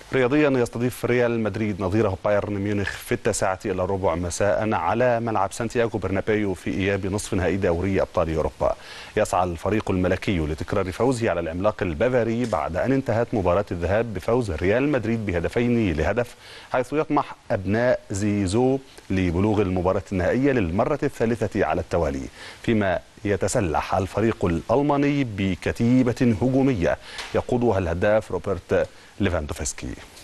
رياضيا يستضيف ريال مدريد نظيره بايرن ميونخ في 9:15 مساء على ملعب سانتياغو برنابيو في إياب نصف نهائي دوري أبطال أوروبا. يسعى الفريق الملكي لتكرار فوزه على العملاق البافاري بعد أن انتهت مباراة الذهاب بفوز ريال مدريد بهدفين لهدف، حيث يطمح أبناء زيزو لبلوغ المباراة النهائية للمرة الثالثة على التوالي، فيما يتسلح الفريق الألماني بكتيبة هجومية يقودها الهداف روبرت ليفاندوفسكي.